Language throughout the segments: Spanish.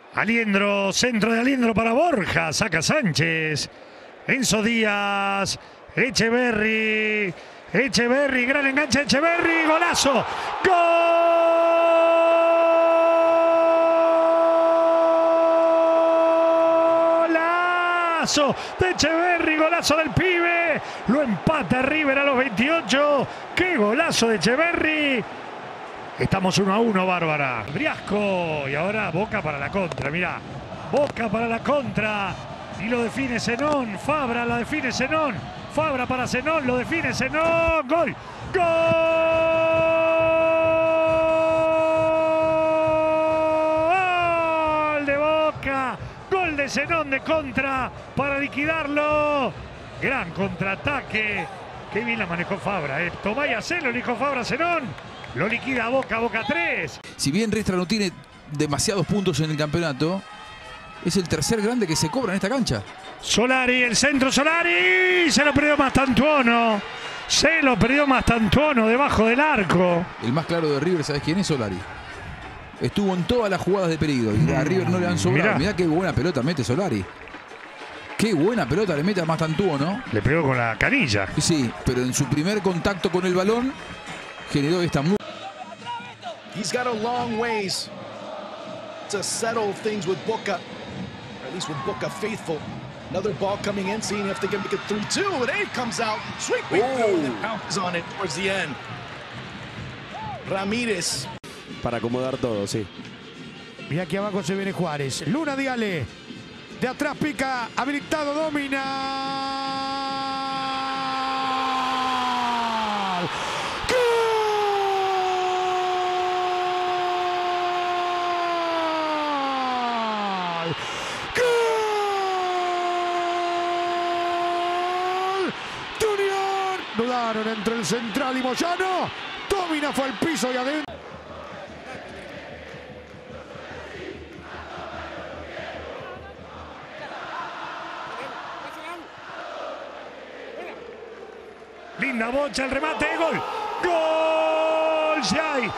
Aliendro, centro de Aliendro para Borja, saca Sánchez. Enzo Díaz, Echeverri, gran enganche de Echeverri, golazo. Golazo de Echeverri, golazo del pibe. Lo empata River a los 28. ¡Qué golazo de Echeverri! Estamos 1-1, Bárbara. Briasco. Y ahora Boca para la contra, mirá. Boca para la contra. Y lo define Zenón. Fabra la define Zenón. Fabra para Zenón. Lo define Zenón. ¡Gol! ¡Gol de Boca! Gol de Zenón de contra para liquidarlo. Gran contraataque. Qué bien la manejó Fabra. Tomá y hacelo, dijo Fabra Zenón. Lo liquida a Boca, Boca 3. Si bien Riestra no tiene demasiados puntos en el campeonato, es el tercer grande que se cobra en esta cancha. Solari, el centro, Solari. Se lo perdió Mastantuono. Se lo perdió Mastantuono debajo del arco. El más claro de River, ¿sabes quién es? Solari. Estuvo en todas las jugadas de peligro y a River no le han sobrado. Mirá qué buena pelota mete Solari. Qué buena pelota le mete a Mastantuono. Le pegó con la canilla. Sí, pero en su primer contacto con el balón generó esta muy... He's got a long ways to settle things with Boca, or at least with Boca faithful. Another ball coming in, seeing if they can make it 3-2, and it comes out. Sweet throw that pounces on it towards the end. Ramírez. Para acomodar todo, sí. Mira aquí abajo se viene Juárez. Luna Diale. De atrás pica, habilitado, domina. Dudaron entre el central y Moyano. Domina fue al piso y adentro. Linda bocha, el remate, gol. Gol, ya hay.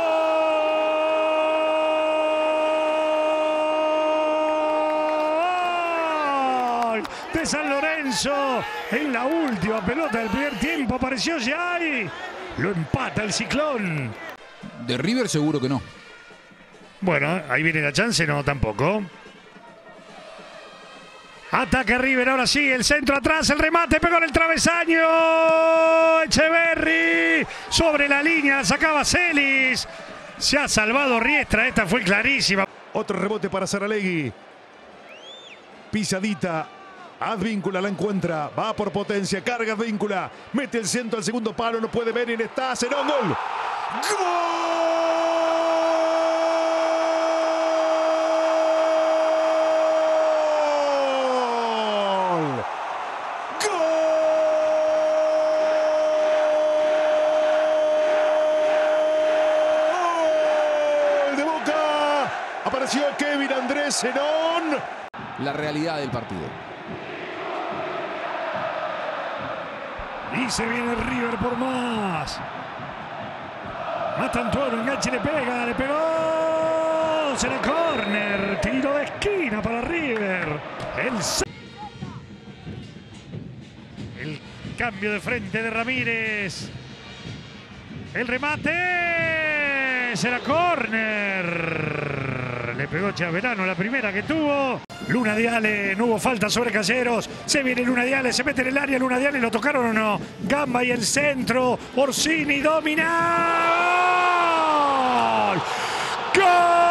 Gol de San Lorenzo. En la última pelota del primer tiempo apareció Yay. Lo empata el Ciclón. De River seguro que no. Bueno, ahí viene la chance, no, tampoco. Ataca River, ahora sí, el centro atrás, el remate, pegó en el travesaño. Echeverri sobre la línea, sacaba Celis. Se ha salvado Riestra, esta fue clarísima. Otro rebote para Saralegui. Pisadita. Advíncula la encuentra, va por potencia, carga Advíncula, mete el centro al segundo palo, no puede ver, está Zenón, gol. ¡Gol! ¡Gol de Boca! Apareció Kevin Andrés Zenón. La realidad del partido. Y se viene River por más. Mastantuono, enganche, le pegó. Será córner. Tiro de esquina para River. El cambio de frente de Ramírez. El remate. Será córner. Le pegó Chaverano la primera que tuvo. Luna Diale, no hubo falta sobre Calleros. Se viene Luna Diale, se mete en el área Luna Diale, ¿lo tocaron o no? Gamba y el centro. Orsini domina. ¡Gol!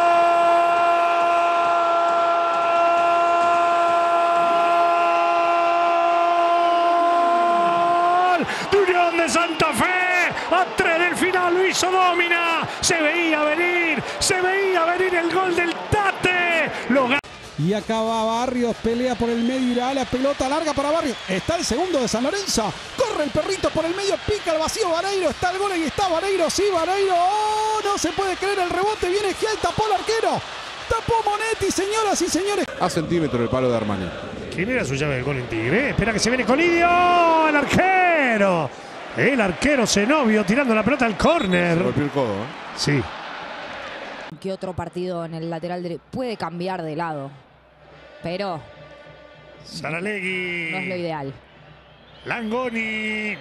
¡Gol! De Unión de Santa Fe. A 3 del final lo hizo Domina. Se veía venir el gol del Tate. Lo ganó. Y acá va Barrios, pelea por el medio, irá la pelota larga para Barrios. Está el segundo de San Lorenzo. Corre el perrito por el medio, pica el vacío Vareiro. Está el gol y está Vareiro. Sí, Vareiro. ¡Oh! No se puede creer el rebote. Viene Gial, tapó el arquero. Tapó Monetti, señoras y señores. A centímetro el palo de Armani. ¿Quién era su llave del gol en Tigre? Espera que se viene Colidio. El arquero. El arquero Zenobio tirando la pelota al córner. Se golpeó el codo, Sí. que otro partido en el lateral derecho. Puede cambiar de lado, pero Saralegui. no es lo ideal. Langoni.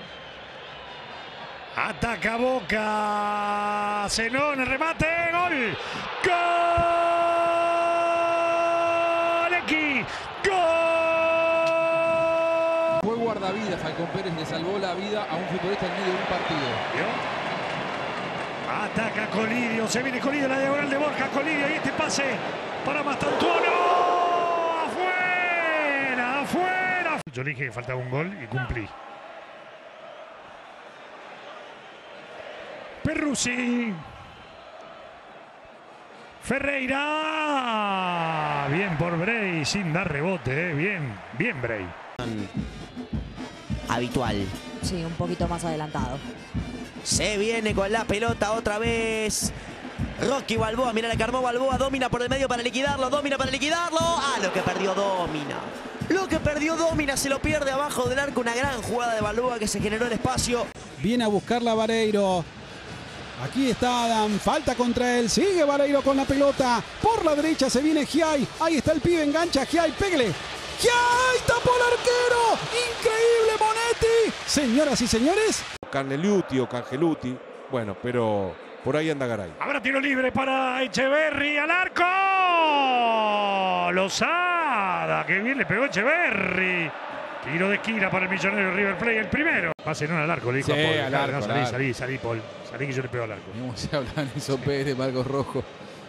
Ataca Boca. Zenón, el remate. Gol. Gol. X. Gol. Fue guardavidas. Falcón Pérez le salvó la vida a un futbolista en medio de un partido. Ataca Colidio. Se viene Colidio, la diagonal de Borja. Colidio y este pase para Mastantuono. Afuera. Afuera. Yo le dije que faltaba un gol y cumplí. Perruzzi. Ferreira. Bien por Bray, sin dar rebote. Bien, bien Bray. Habitual. Sí, un poquito más adelantado. Se viene con la pelota otra vez. Rocky Balboa, mira la que armó Balboa, domina por el medio para liquidarlo, domina para liquidarlo. Ah, lo que perdió Domina. Lo que perdió Domina se lo pierde abajo del arco. Una gran jugada de Balboa que se generó el espacio. Viene a buscarla Vareiro. Aquí está Adam, falta contra él, sigue Vareiro con la pelota, por la derecha se viene Giai, ahí está el pibe, engancha Giai, pégale, Giai, tapó el arquero, increíble Monetti, señoras y señores. Cangeluti o Cangeluti, bueno, pero por ahí anda Garay. Habrá tiro libre para Echeverri al arco. Lozada, que bien le pegó Echeverri. Tiro de esquina para el millonario River Plate, el primero. Pase no al arco, le dijo Sí, a Paul. al arco, Salí, Paul. Salí que yo le pego al arco. ¿Cómo se habla Nelson Pérez, Marcos Rojo?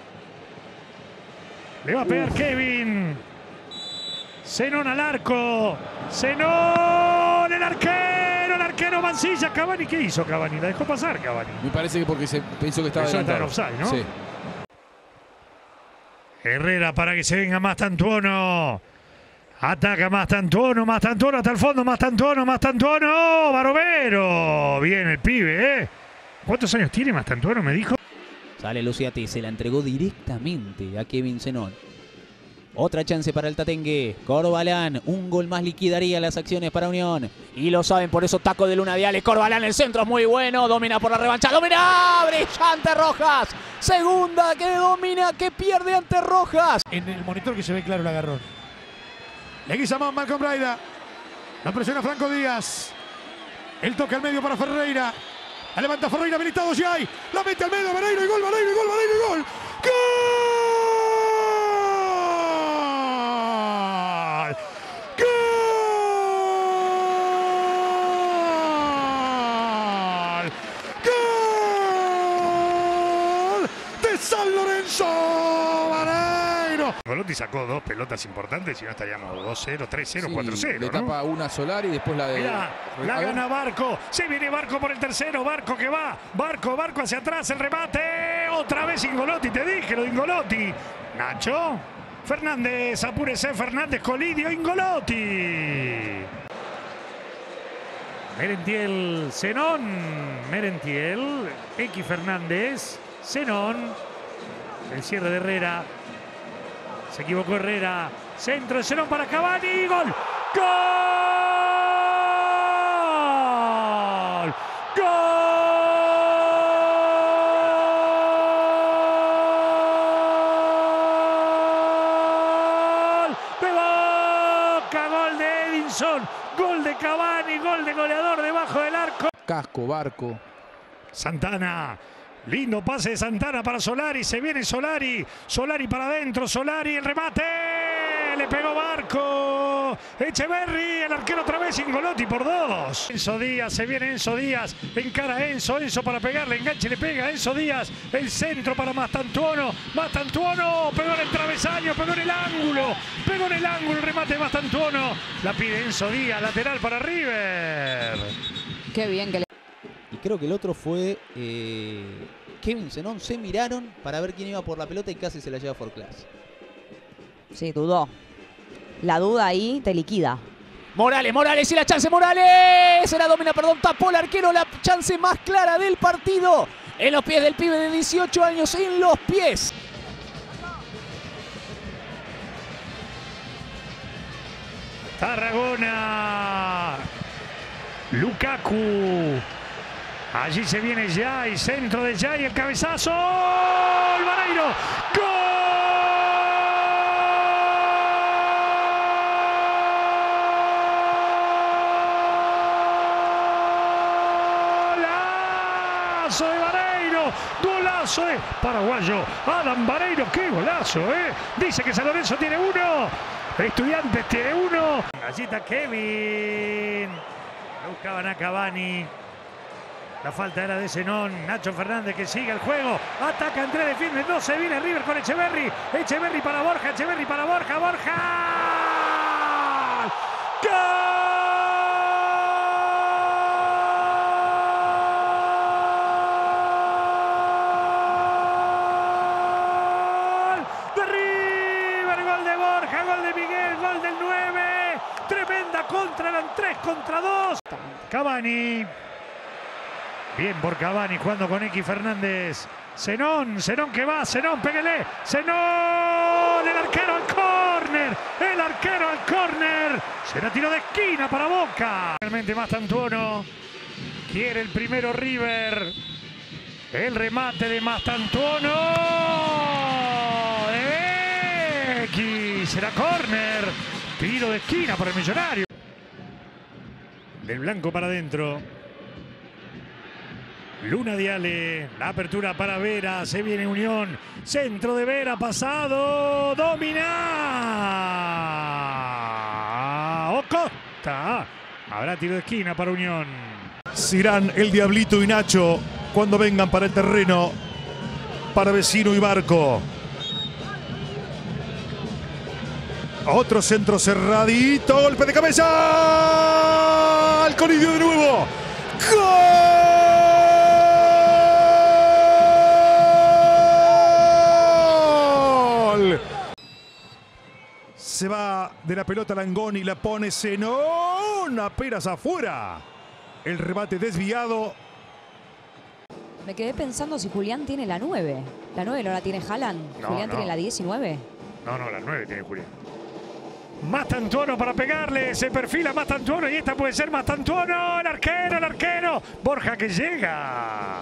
Le va a pegar Kevin. Zenón al arco. Zenón, el arquero Mancilla. Cavani, ¿qué hizo Cavani? La dejó pasar Cavani. Me parece que porque se pensó que estaba Pensó adelantado. estar offside, ¿no? Sí. Herrera para que se venga Mastantuono. Ataca Mastantuono hasta el fondo, Mastantuono, Barovero. Bien el pibe, ¿eh? ¿Cuántos años tiene Mastantuono, me dijo? Sale Luciati, se la entregó directamente a Kevin Zenón. Otra chance para el Tatengue. Corbalán, un gol más liquidaría las acciones para Unión. Y lo saben, por eso taco de Luna Viales. Corbalán, el centro es muy bueno. Domina por la revancha. ¡Domina! ¡Brillante Rojas! Segunda que domina, que pierde ante Rojas. En el monitor que se ve claro el agarrón. Le guisa más Malcolm Braida. La presiona Franco Díaz. El toque al medio para Ferreira. La levanta Ferreira, habilitado Giai. La mete al medio, Vareiro y gol, Vareiro y gol, Vareiro y gol. ¡Gol! ¡Gol! ¡Gol! De San Lorenzo, Vareiro. Golotti sacó dos pelotas importantes y no estaríamos 2-0, 3-0, Sí, 4-0. le ¿no? tapa una Solari y después la de... Mirá, la A ver. gana Barco. Se viene Barco por el tercero. Barco que va. Barco hacia atrás. El remate. Otra vez Ingolotti. Te dije lo de Ingolotti. Nacho. Fernández. Apúrese. Fernández. Colidio. Ingolotti. Merentiel. Zenón. Merentiel. X Fernández. Zenón. El cierre de Herrera. Se equivocó Herrera. Centro de Zenón para Cavani. Gol. ¡Gol! ¡Gol! ¡De Boca! Gol de Edinson. Gol de Cavani. Gol de goleador debajo del arco. Casco, Barco. Santana. Lindo pase de Santana para Solari. Se viene Solari. Solari para adentro. Solari, el remate. Le pegó Barco. Echeverri, el arquero otra vez. Ingolotti por dos. Enzo Díaz, se viene Enzo Díaz. Encara a Enzo. Enzo para pegarle. Enganche, le pega Enzo Díaz. El centro para Mastantuono. Mastantuono pegó en el travesaño. Pegó en el ángulo. Pegó en el ángulo. El remate de Mastantuono. La pide Enzo Díaz. Lateral para River. Qué bien que le... Y creo que el otro fue Kevin Zenón. Se miraron para ver quién iba por la pelota y casi se la lleva Forclás. Sí, dudó. La duda ahí te liquida. Morales y la chance, Morales. Era domina, perdón, tapó el arquero, la chance más clara del partido. En los pies del pibe de 18 años, en los pies. Tarragona. Lukaku. Allí se viene Yay, centro de Yay, el cabezazo. ¡Gol! Vareiro. ¡Golazo de Vareiro! ¡Golazo de paraguayo! Adam Vareiro, ¡qué golazo! Dice que San Lorenzo tiene uno. Estudiantes tiene uno. Allí está Kevin. Lo buscaban a Cavani. La falta era de Zenón. Nacho Fernández que sigue el juego. Ataca Andrés de Firme. No se viene River con Echeverri. Echeverri para Borja. Echeverri para Borja. ¡Borja! ¡Gol! De River. Gol de Borja. Gol de Miguel. Gol del 9. Tremenda contra. Eran 3 contra 2. Cavani. Bien por Cavani jugando con X Fernández. Zenón que va, Zenón, pégale. Zenón, el arquero al córner. El arquero al córner. Será tiro de esquina para Boca. Realmente Mastantuono. Quiere el primero River. El remate de Mastantuono. De X. Será córner. Tiro de esquina para el Millonario. Del blanco para adentro. Luna Diale, la apertura para Vera, se viene Unión, centro de Vera, pasado, domina. Ocosta, habrá tiro de esquina para Unión. Serán el Diablito y Nacho cuando vengan para el terreno, para Vecino y Barco. Otro centro cerradito, golpe de cabeza, al Colidio de nuevo. ¡Gol! Se va de la pelota Langoni, la pone Zenón, apenas afuera. El remate desviado. Me quedé pensando si Julián tiene la 9. La 9 no la tiene Haaland. No, Julián no. tiene la 19. No, la 9 tiene Julián. Mastantuono para pegarle, se perfila Mastantuono y esta puede ser Mastantuono, el arquero. Borja que llega.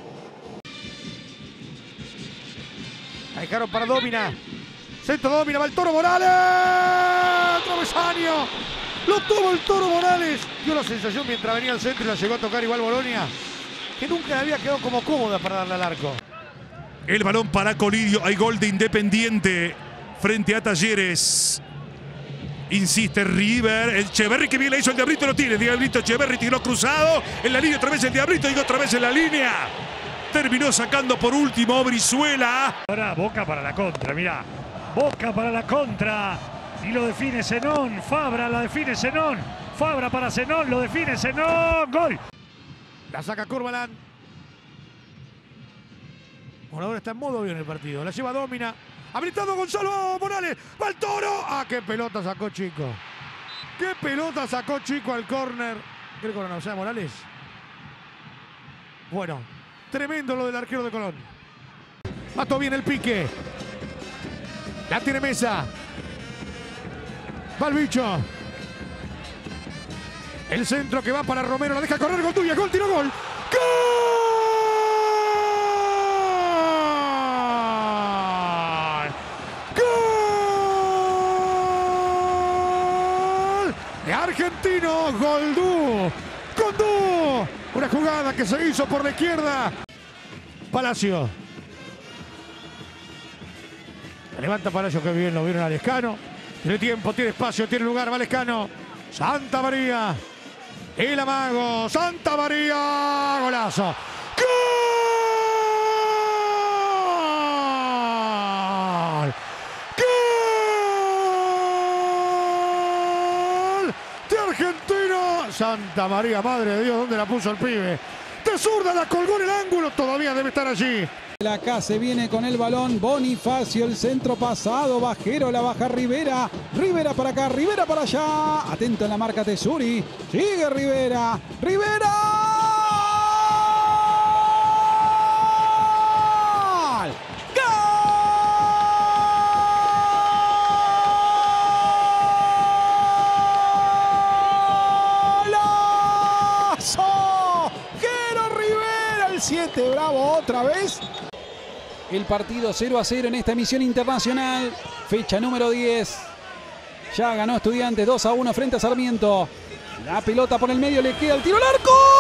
Ahí dejaron para Domina. Centro Domina, va el Toro Morales. Travesaño. Lo toma el Toro Morales. Dio la sensación mientras venía al centro y la llegó a tocar igual Bolonia, que nunca había quedado como cómoda para darle al arco. El balón para Colidio. Hay gol de Independiente frente a Talleres. Insiste River. El Echeverri que bien le hizo el Diablito, lo tiene. El Diablito Echeverri tiró cruzado. En la línea otra vez el Diablito y otra vez en la línea. Terminó sacando por último Brizuela. Ahora Boca para la contra, mirá. Boca para la contra. Y lo define Zenón. Fabra la define Zenón. Fabra para Zenón, lo define Zenón. Gol. La saca Corbalán. Por ahora está en modo bien el partido. La lleva Domina. Habilitado Gonzalo Morales. Va el Toro. ¡Ah, qué pelota sacó Chico! ¡Qué pelota sacó Chico al córner! ¿Cree que no sea Morales? Bueno, tremendo lo del arquero de Colón. Mató bien el pique. La tiene Mesa. Va el bicho. El centro que va para Romero. La deja correr. Gol tuya. Gol, tiro, gol. ¡Gol! Argentino, Goldú, Gondú, una jugada que se hizo por la izquierda. Palacio. Levanta Palacio, que bien lo vieron a Lescano. Tiene tiempo, tiene espacio, tiene lugar, va Lescano. Santa María, el amago, Santa María, golazo. ¡Gol! Argentino, Santa María, madre de Dios, ¿dónde la puso el pibe? De zurda la colgó en el ángulo, todavía debe estar allí. Acá se viene con el balón Bonifacio, el centro pasado, Bajero, la baja Rivera. Rivera para acá, Rivera para allá. Atento en la marca Tesuri. Sigue Rivera. ¡Rivera! ¡Golazo! ¡Jero Rivera! otra vez. El partido 0-0 en esta emisión internacional. Fecha número 10. Ya ganó Estudiantes 2-1 frente a Sarmiento. La pelota por el medio, le queda el tiro al arco.